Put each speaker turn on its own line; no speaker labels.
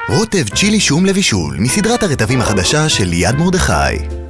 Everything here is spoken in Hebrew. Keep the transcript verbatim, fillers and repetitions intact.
רוטב צ'ילי שום לבישול, מסדרת הרטבים החדשה של יד מרדכי.